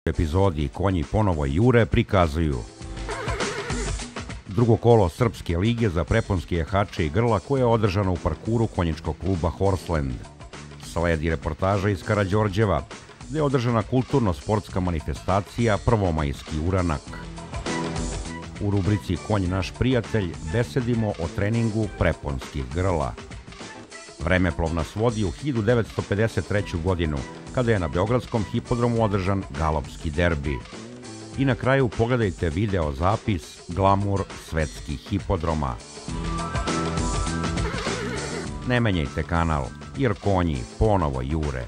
epizodi Konji ponovo jure prikazuju drugo kolo Srpske lige za preponske jahače i grla koje je održano u parkuru konjičkog kluba Horseland. Sledi reportaža iz Karađorđeva, gde je održana kulturno-sportska manifestacija Prvomajski uranak. U rubrici Konj naš prijatelj besedimo o treningu preponskih grla. Vremeplov nas vodi u 1953. godinu, kada je na Beogradskom hipodromu održan galopski derbi. I na kraju pogledajte video zapis Glamur svetskih hipodroma. Ne menjajte kanal, jer konji ponovo jure.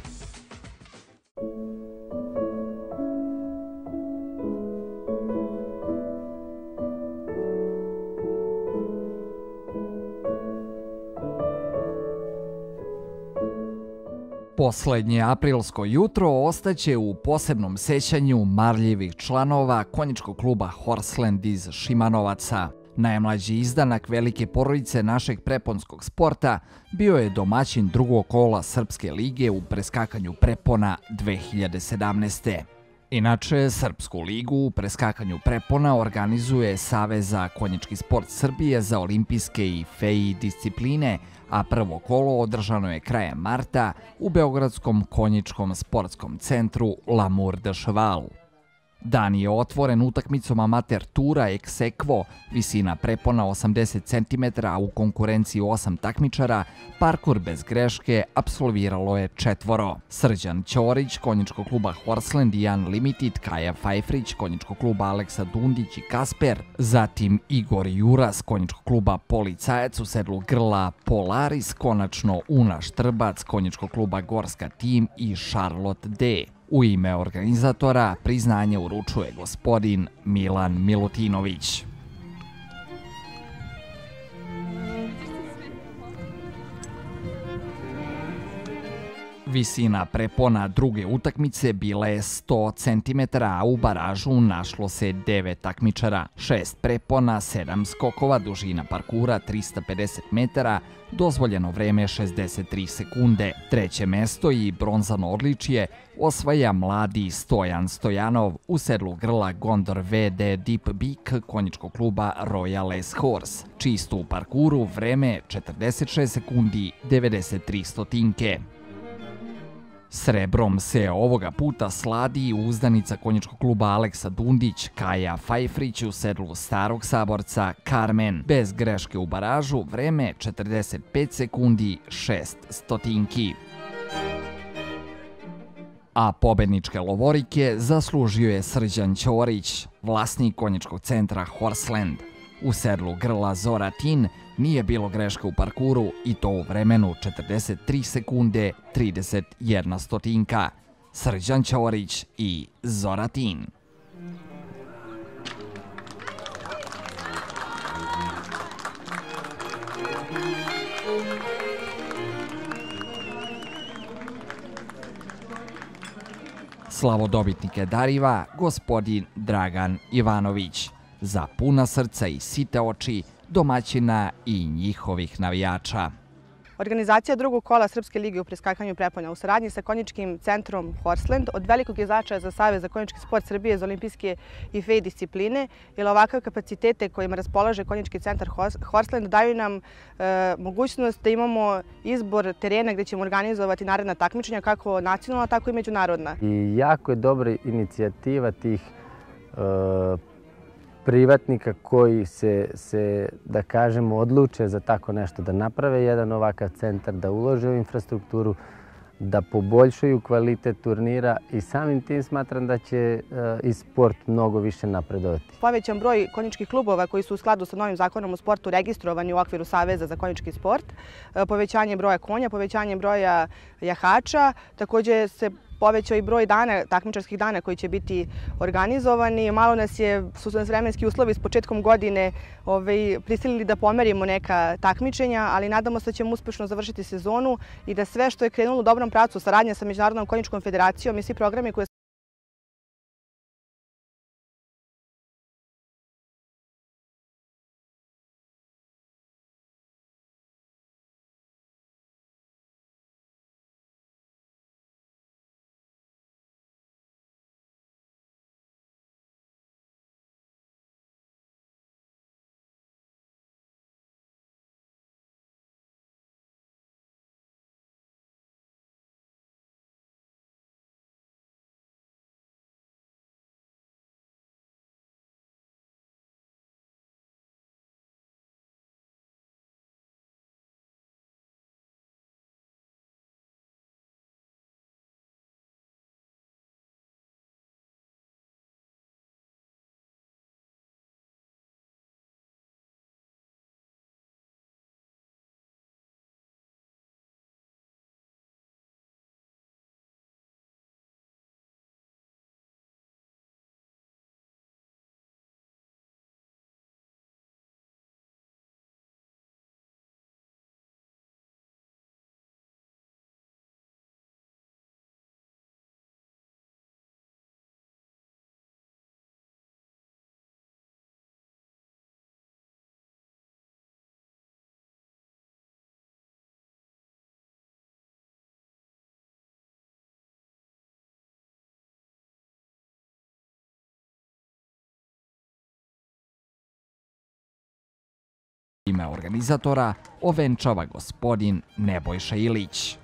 Poslednje aprilsko jutro ostaće u posebnom sećanju marljivih članova konjičkog kluba Horseland iz Šimanovaca. Najmlađi izdanak velike porodice našeg preponskog sporta bio je domaćin drugog kola Srpske lige u preskakanju prepona 2017. Inače, Srpsku ligu u preskakanju prepona organizuje Savez za konjički sport Srbije za olimpijske i FEI discipline, a prvo kolo održano je krajem marta u Beogradskom konjičkom sportskom centru L'amour de Cheval. Dan je otvoren utakmicom amater tura ex aequo, visina prepona 80 cm, a u konkurenciji 8 takmičara, parkur bez greške apsolviralo je 4. Srđan Ćorić, konjičkog kluba Horseland i Unlimited, Kaja Fajfrić, konjičkog kluba Aleksa Dundić i Kasper, zatim Igor Juras, konjičkog kluba Policajac u sedlu grla Polaris, konačno Una Štrbac, konjičkog kluba Gorska Tim i Charlotte D. U ime organizatora priznanje uručuje gospodin Milan Milutinović. Visina prepona druge utakmice bila je 100 cm, a u baražu našlo se 9 takmičara, 6 prepona, 7 skokova, dužina parkura 350 metara, dozvoljeno vreme 63 sekunde. Treće mesto i bronzano odličje osvaja mladi Stojan Stojanov u sedlu grla Gondor VD Deep Beak konjičkog kluba Royal S Horse. Čisto u parkuru vreme 46 sekundi 93 stotinke. Srebrom se ovoga puta sladi uzdanica konjičkog kluba Aleksa Dundić, Kaja Fajfrić u sedlu starog saborca Carmen. Bez greške u baražu, vreme 45 sekundi 6 stotinki. A pobedničke lovorike zaslužio je Srđan Ćorić, vlasnik konjičkog centra Horseland. U sedlu grla Zoratin nije bilo greške u parkuru i to u vremenu 43 sekunde 31 stotinka. Srđan Ćorić i Zoratin. Slavodobitnike dariva gospodin Dragan Ivanović. Za puna srca i site oči domaćina i njihovih navijača. Organizacija drugog kola Srpske lige u preskakanju prepona u saradnji sa konjičkim centrom Horseland od velikog je značaja za Savez za konjički sport Srbije za olimpijske i FEI discipline, jer ovakav kapacitete kojima raspolaže konjički centar Horseland daju nam mogućnost da imamo izbor terena gdje ćemo organizovati naredna takmičenja, kako nacionalna, tako i međunarodna. I jako je dobra inicijativa tih privatnika koji se, da kažemo, odluče za tako nešto, da naprave jedan ovakav centar, da ulože u infrastrukturu, da poboljšaju kvalitet turnira i samim tim smatram da će i sport mnogo više napredovati. Povećan broj konjičkih klubova koji su u skladu sa novim zakonom o sportu registrovani u okviru Saveza za konjički sport, povećanje broja konja, povećanje broja jahača, također se povećao i broj dana, takmičarskih dana koji će biti organizovani. Malo su nas vremenski uslovi s početkom godine prisilili da pomerimo neka takmičenja, ali nadamo se da ćemo uspešno završiti sezonu i da sve što je krenulo u dobrom pravcu, saradnja sa Međunarodnom konjičkom federacijom i svi programi koje Ime organizatora ovenčava gospodin Nebojša Ilić.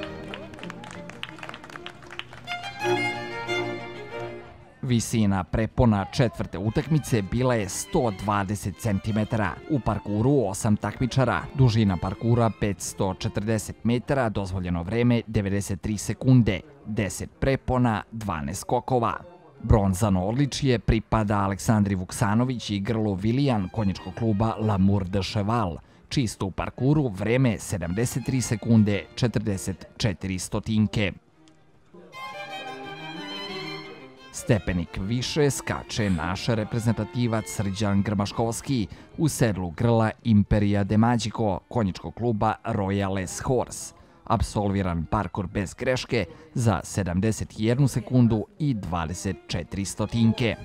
Visina prepona četvrte utakmice bila je 120 cm. U parkuru 8 takmičara, dužina parkura 540 metara, dozvoljeno vreme 93 sekunde, 10 prepona, 12 skokova. Bronzano odličje pripada Aleksandri Vuksanović i grlu Vilijan konjičkog kluba L'amour de cheval, čisto u parkuru vreme 73 sekunde, 44 stotinke. Stepenik više skače naš reprezentativac Srđan Grmaškovski u sedlu grla Imperija de Magico konjičkog kluba Royal Les Horse. Apsolviran parkur bez greške za 71 sekundu i 24 stotinke.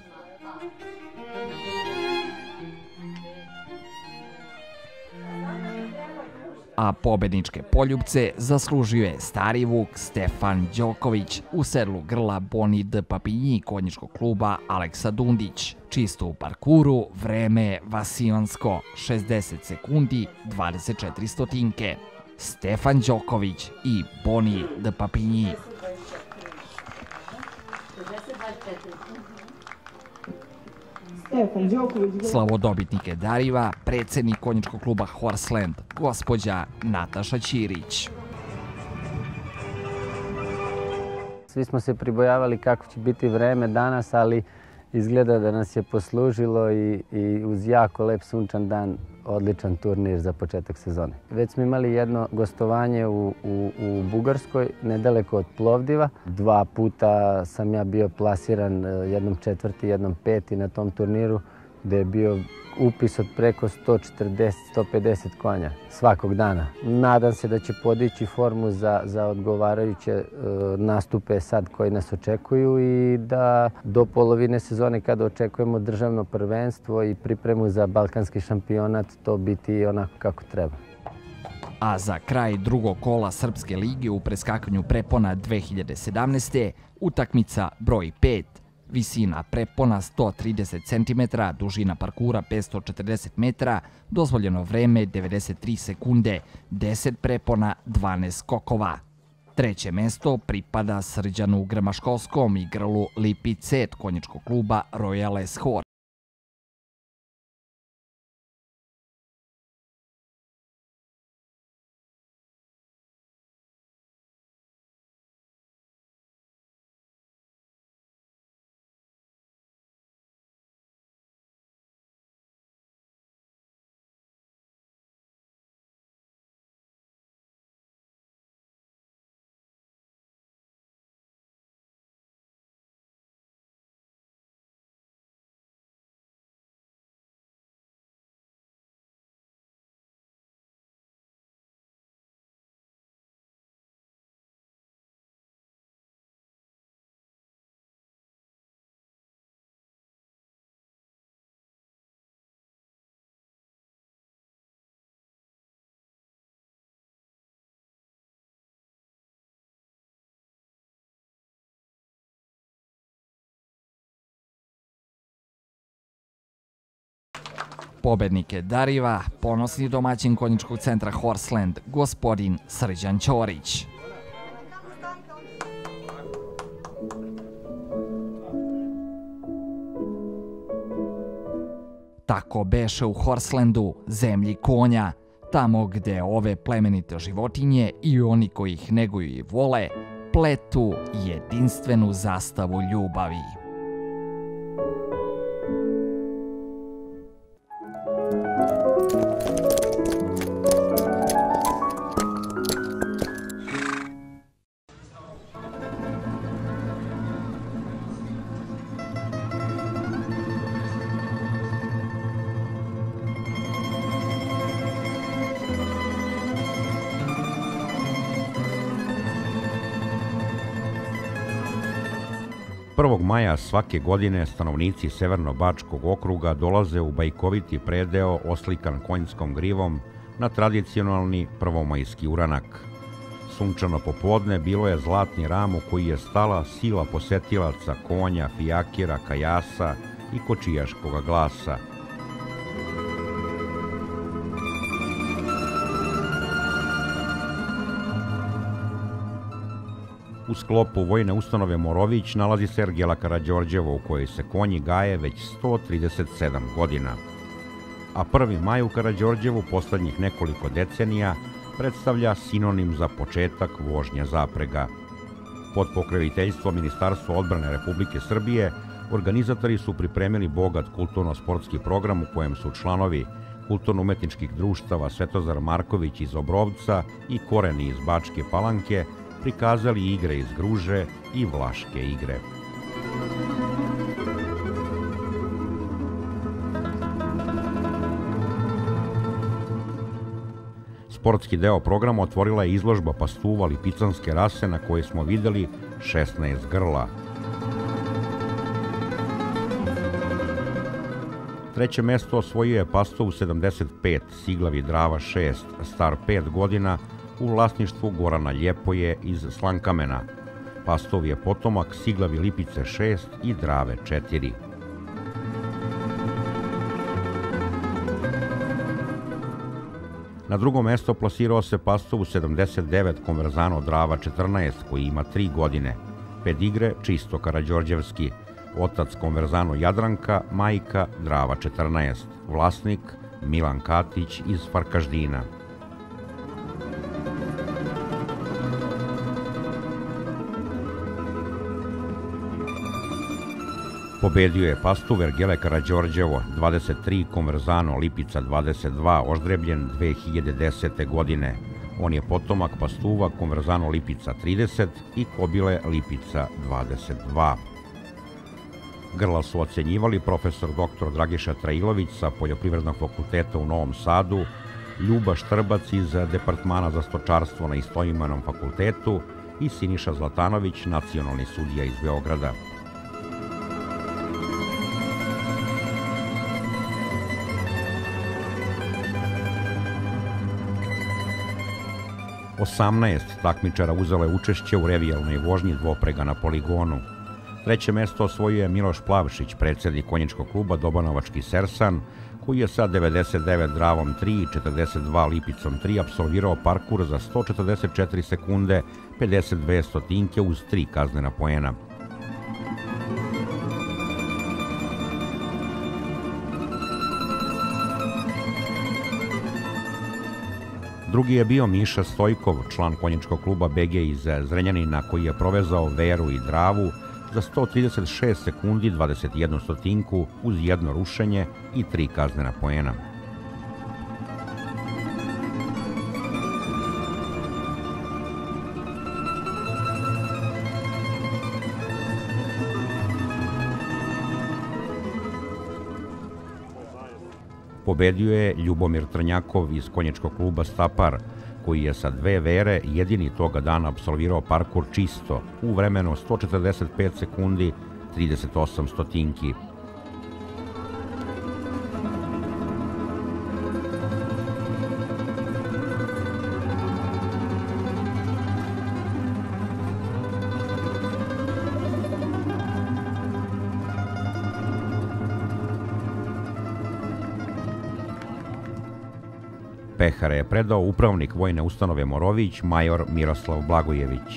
A pobedničke poljupce zaslužio je stari Vuk Stefan Đoković u sedlu grla Boni de Papinji konjičkog kluba Aleksa Dundić. Čisto u parkuru vreme je vasionsko 60 sekundi 24 stotinke. Stefan Đoković i Boni de Papinji. Slavodobitnike dariva predsjednik konjičkog kluba Horseland, gospođa Nataša Ćirić. Svi smo se pribojavali kako će biti vreme danas, ali izgleda da nas je poslužilo i uz jako lep sunčan dan odličan turnir za početak sezone. Već smo imali jedno gostovanje u Bugarskoj, nedaleko od Plovdiva. 2 puta sam ja bio plasiran, jednom 4., jednom 5. na tom turniru, gdje je bio upis od preko 140-150 konja svakog dana. Nadam se da će podići formu za odgovarajuće nastupe sad koji nas očekuju i da do polovine sezone kada očekujemo državno prvenstvo i pripremu za balkanski šampionat to biti onako kako treba. A za kraj drugog kola Srpske lige u preskakanju prepona 2017. utakmica broj 5. Visina prepona 130 cm, dužina parkura 540 metara, dozvoljeno vreme 93 sekunde, 10 prepona, 12 skokova. Treće mesto pripada Srđanu Grmaškovskom i grlu Lipi Cet konjičkog kluba Royal Les Horse. Pobednike dariva ponosni domaćin konjičkog centra Horseland, gospodin Srđan Ćorić. Tako beše u Horselandu, zemlji konja, tamo gde ove plemenite životinje i oni koji ih neguju i vole, pletu jedinstvenu zastavu ljubavi. Maja svake godine stanovnici Severno-Bačkog okruga dolaze u bajkoviti predeo oslikan konjskom grivom na tradicionalni prvomajski uranak. Sunčano popodne bilo je zlatni ram u koji je stala sila posetilaca konja, fijakira, kajasa i kočijaškoga glasa. U sklopu Vojne ustanove Morović nalazi se ergela Karađorđevo u kojoj se konji gaje već 137 godina. A 1. maj u Karađorđevu poslednjih nekoliko decenija predstavlja sinonim za početak vožnje zaprega. Pod pokroviteljstvom Ministarstva odbrane Republike Srbije organizatori su pripremili bogat kulturno-sportski program u kojem su članovi kulturno-umetničkih društava Svetozar Marković iz Obrovca i Koreni iz Bačke Palanke prikazali igre iz Gruže i Vlaške igre. Sportski deo programa otvorila je izložba pastuva lipicanske rase na kojoj smo videli 16 grla. Treće mesto osvojio je pastuv 75, Siglavi Drava 6, star 5 godina, u vlasništvu Gorana Ljepoje iz Slankamena. Pastuv je potomak Siglavi Lipice 6 i Drave 4. Na drugo mesto plasirao se pastuv 79 Konverzano Drava 14 koji ima 3 godine. Pedigre čisto karađorđevski. Otac Konverzano Jadranka, majka Drava 14. Vlasnik Milan Katić iz Farkaždina. Pobedio je pastuv ergele Karađorđevo 23 Konverzano Lipica 22 oždrebljen 2010. godine. On je potomak pastuva Konverzano Lipica 30 i Kobile Lipica 22. Grla su ocenjivali profesor dr. Dragiša Trailović sa Poljoprivrednog fakulteta u Novom Sadu, Ljuba Štrbac iz Departmana za stočarstvo na istoimenom fakultetu i Siniša Zlatanović, nacionalni sudija iz Beograda. Osamnaest takmičara uzelo je učešće u revijalnoj vožnji dvoprega na poligonu. Treće mesto osvojio je Miloš Plavšić, predsjednik konjičkog kluba Dobanovački Sersan, koji je sa 99 Dravom 3 i 42 Lipicom 3 apsolvirao parkur za 144 sekunde, 52 stotinke uz 3 kaznena poena. Drugi je bio Miša Stojkov, član konjičkog kluba BG iz Zrenjanina, koji je provezao Veru i Dravu za 136 sekundi 21 stotinku uz jedno rušenje i 3 kaznena poena. Pobedio je Ljubomir Trnjakov iz konjičkog kluba Stapar, koji je sa 2 vere jedini toga dana apsolvirao parkur čisto u vremenu 145 sekundi 38 stotinki. Pehare je predao upravnik Vojne ustanove Morović, major Miroslav Blagojević.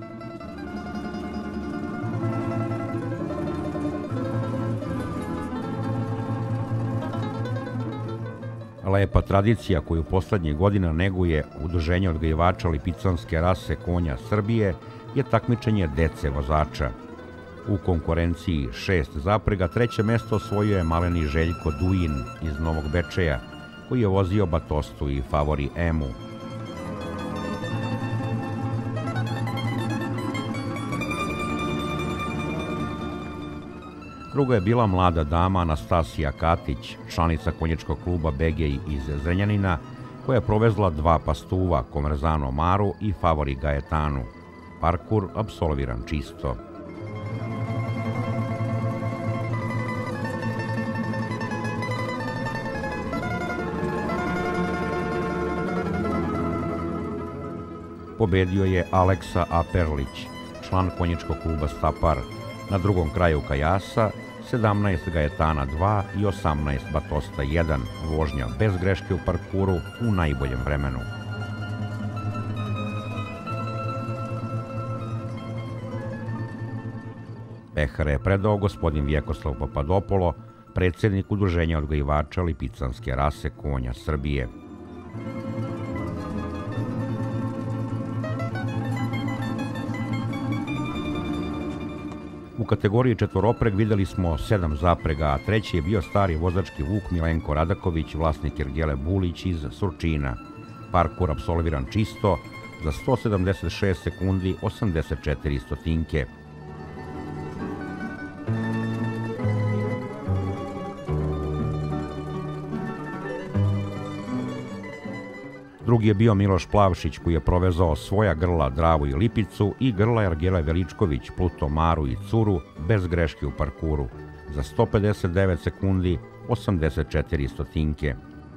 Lepa tradicija koju poslednjih godina neguje Udruženje odgajivača lipicanske rase konja Srbije je takmičenje dece vozača. U konkurenciji 6 zaprega treće mesto osvojio je maleni Željko Dujin iz Novog Bečeja, koji je vozio Batostu i Favori Emu. Druga je bila mlada dama Anastasija Katić, članica konjičkog kluba BG iz Zrenjanina, koja je provezla 2 pastuva, Konverzano Maru i Favori Gajetanu. Parkur apsolviran čisto. Pobedio je Aleksa Aperlić, član konjičkog kluba Stapar. Na drugom kraju kajasa 17 Gajetana 2 i 18 Batosta 1, vožnja bez greške u parkuru u najboljem vremenu. Pehare je predao gospodin Vjekoslav Papadopolo, predsjednik Udruženja odgajivača lipicanske rase konja Srbije. U kategoriji četvoropreg videli smo 7 zaprega, a treći je bio stari vozački vuk Milenko Radaković, vlasnik ergele Bulić iz Surčina. Parkur apsolviran čisto za 176 sekundi 84 stotinke. Drugi je bio Miloš Plavšić, koji je provezao svoja grla Dravu i Lipicu i grla ergele Veličković, Pluto, Maru i Curu bez greške u parkuru za 159 sekundi 84 stotinke.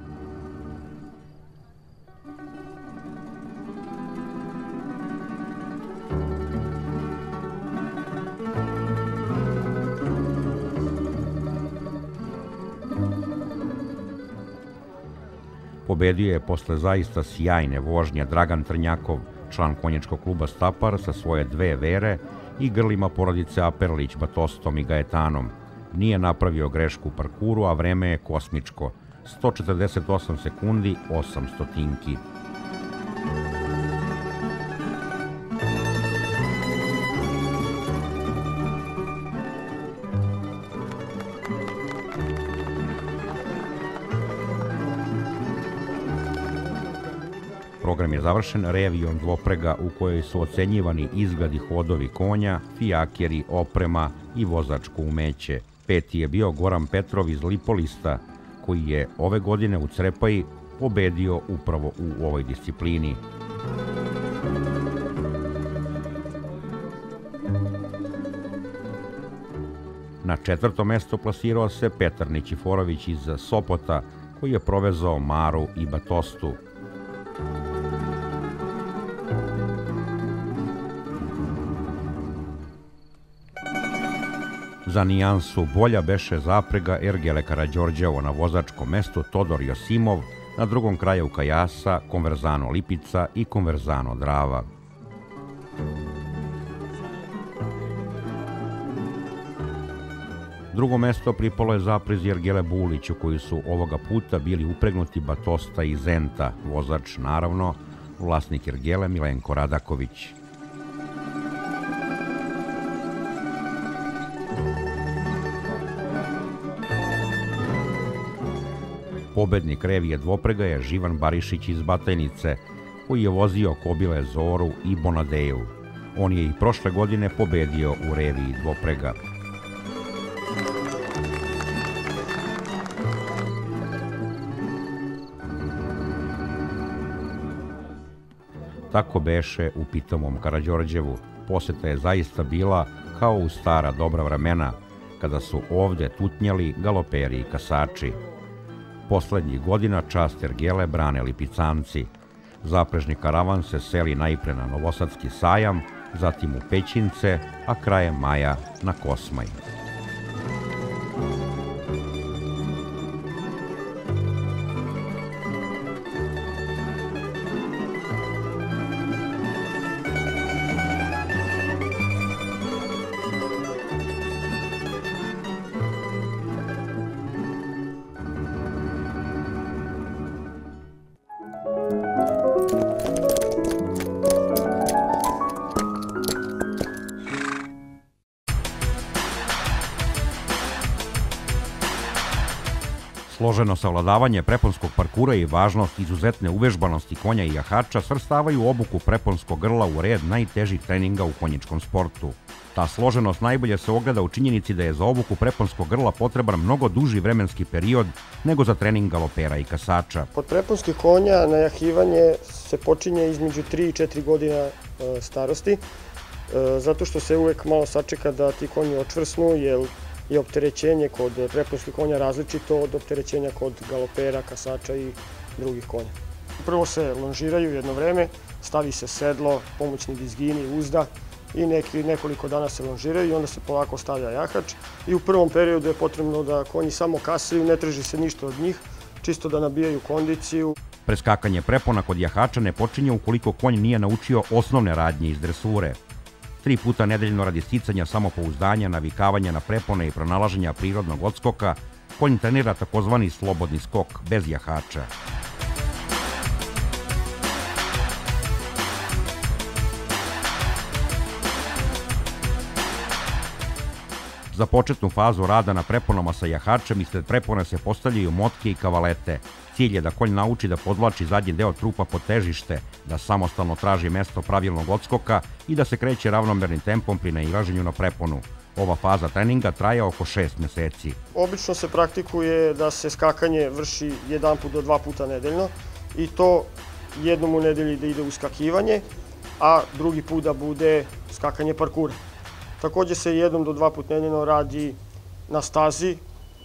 Pobedio je posle zaista sjajne vožnje Dragan Trnjakov, član konjičkog kluba Stapar sa svoje 2 Vere i grlima porodice Aperlić, Batostom i Gajetanom. Nije napravio grešku u parkuru, a vreme je kosmičko, 148 sekundi 8 stotinki. Program je završen revijom dvoprega u kojoj su ocenjivani izgledi hodovi konja, fijakeri, oprema i vozačko umeće. Peti je bio Goran Petrov iz Lipolista, koji je ove godine u Crepaji pobedio upravo u ovoj disciplini. Na 4. mesto plasirao se Petar Nićiforović iz Sopota, koji je provezao Maru i Batostu. Za nijansu bolja beše zaprega ergele Karađorđevo, na vozačkom mestu Todor Josimov, na drugom kraju Kajasa Konverzano Lipica i Konverzano Drava. Drugo mesto pripalo je zaprezi ergele Bulić, u koju su ovoga puta bili upregnuti Batosta i Zenta, vozač naravno vlasnik ergele Milenko Radaković. Pobednik revije dvoprega je Živan Barišić iz Batajnice, koji je vozio kobile Zoru i Bonadeju. On je i prošle godine pobedio u reviji dvoprega. Tako beše u pitomom Karađorđevu. Poseta je zaista bila kao u stara dobra vremena, kada su ovde tutnjali galoperi i kasači. Poslednjih godina čast ergele brane Lipicanci. Zaprežni karavan se seli najpre na Novosadski sajam, zatim u Pećince, a krajem maja na Kosmaj. Složeno savladavanje preponskog parkura i važnost izuzetne uvežbanosti konja i jahača svrstavaju obuku preponskog grla u red najtežih treninga u konjičkom sportu. Ta složenost najbolje se ogleda u činjenici da je za obuku preponskog grla potreban mnogo duži vremenski period nego za trening galopera i kasača. Kod preponskih konja najahivanje se počinje između 3 i 4 godina starosti, zato što se uvek malo sačeka da ti konji očvrsnu, jer je opterećenje kod preponskih konja različito od opterećenja kod galopera, kasača i drugih konja. Prvo se lonžiraju jedno vreme, stavi se sedlo, pomoćni dizgini, uzda i nekoliko dana se lonžiraju i onda se polako stavlja jahač. I u prvom periodu je potrebno da konji samo kasaju, ne traži se ništa od njih, čisto da nabijaju kondiciju. Preskakanje prepona kod jahača ne počinje ukoliko konj nije naučio osnovne radnje iz dresure. 3 puta nedeljno radi sticanja samopouzdanja, navikavanja na prepone i pronalaženja prirodnog odskoka, konj trenira takozvani slobodni skok bez jahača. Za početnu fazu rada na preponama sa jahačem ispred prepone se postavljaju motke i kavalete. Cilj je da konj nauči da podvlači zadnji deo trupa pod težište, da samostalno traži mesto pravilnog odskoka i da se kreće ravnomernim tempom pri nailaženju na preponu. Ova faza treninga traje oko 6 meseci. Obično se praktikuje da se skakanje vrši 1 do 2 puta nedeljno i to jednom u nedelji da ide uskakivanje, a drugi put da bude skakanje parkura. Takođe se 1 do 2 puta nedeljno radi na stazi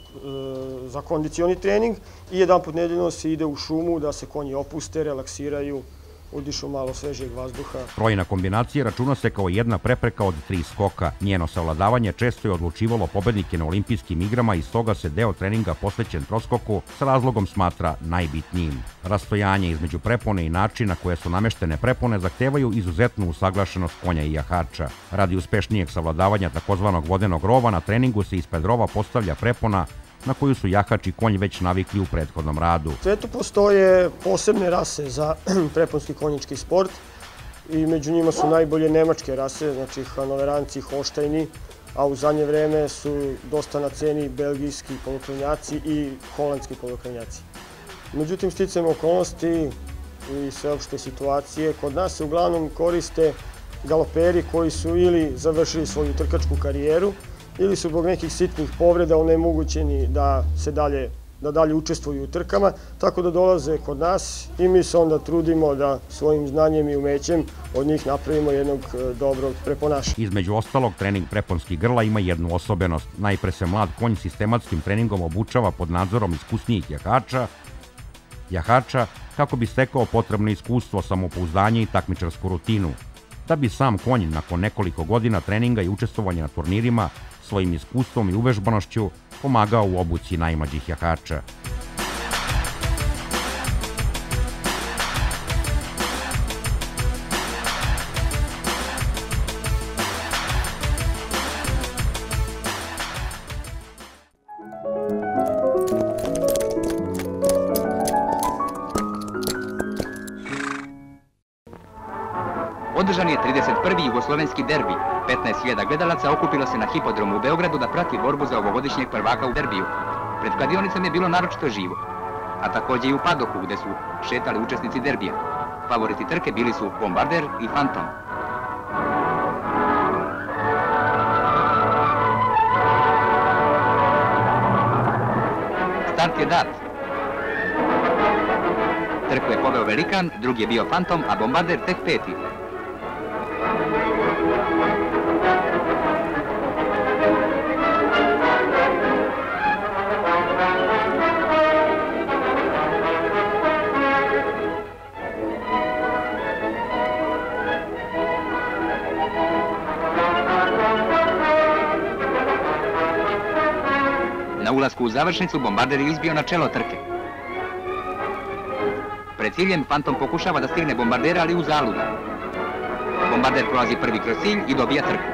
za kondicioni trening i 1 put nedeljno se ide u šumu da se konji opuste, relaksiraju, udišu malo svežeg vazduha. Trojna kombinacija računa se kao jedna prepreka od 3 skoka. Njeno savladavanje često je odlučivalo pobednike na olimpijskim igrama i stoga se deo treninga posvećen troskoku s razlogom smatra najbitnijim. Rastojanje između prepone i načina koje su nameštene prepone zahtevaju izuzetnu usaglašenost konja i jahača. Radi uspešnijeg savladavanja takozvanog vodenog rova na treningu se ispred rova postavlja prepona na koju su jahač i konj već navikli u prethodnom radu. U svetu postoje posebne rase za preponski konjički sport i među njima su najbolje nemačke rase, znači Hanoveranci, Holštajni, a u zadnje vreme su dosta na ceni belgijski polokrenjaci i holandski polokrenjaci. Međutim, sticajem okolnosti i sveopšte situacije, kod nas se uglavnom koriste galoperi koji su ili završili svoju trkačku karijeru ili su zbog nekih sitnih povreda onemogućeni da dalje učestvuju u trkama, tako da dolaze kod nas i mi se onda trudimo da svojim znanjem i umećem od njih napravimo jednog dobrog preponaša. Između ostalog, trening preponskih grla ima jednu osobenost. Najpre se mlad konj sistematskim treningom obučava pod nadzorom iskusnijih jahača kako bi stekao potrebno iskustvo, samopouzdanje i takmičarsku rutinu. Da bi sam konj nakon nekoliko godina treninga i učestvovanja na turnirima svojim iskustvom i uvežbanošću pomagao u obuci najmlađih jahača. Održan je 31. jugoslovenski derbi. 15.000 gledalaca okupilo se na hipodromu u Beogradu da prati borbu za ovogodišnjeg prvaka u derbiju. Pred kladionicom je bilo naročito živo, a takođe i u padoku gde su šetali učesnici derbija. Favoriti trke bili su Bombarder i Fantom. Start je dat. Trku je poveo Velikan, drugi je bio Fantom, a Bombarder tek 5. Na ulasku u završnicu Bombarder je izbio na čelo trke. Pred ciljem Fantom pokušava da stigne Bombardera, ali u zaludu. Bombarder prolazi prvi kroz cilj i dobija trku.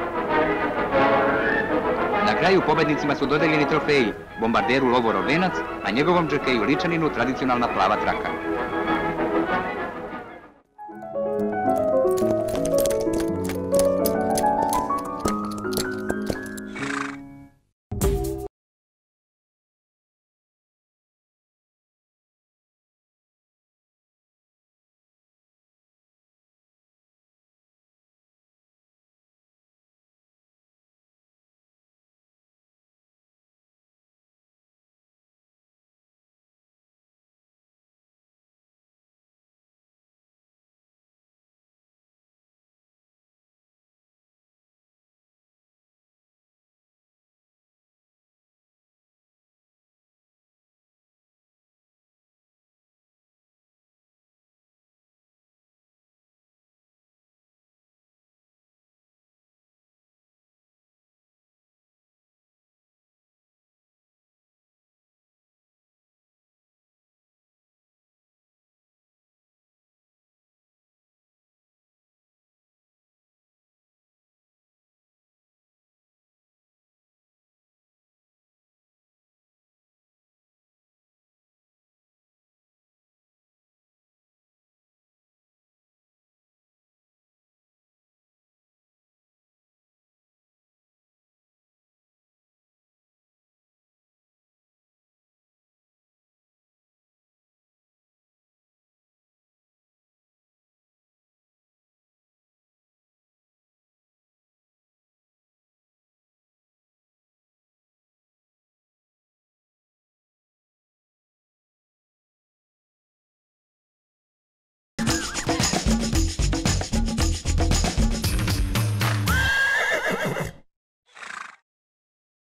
Na kraju pobednicima su dodeljeni trofeji, Bombarderu Lovorov venac, a njegovom džokeju Ličaninu tradicionalna plava traka.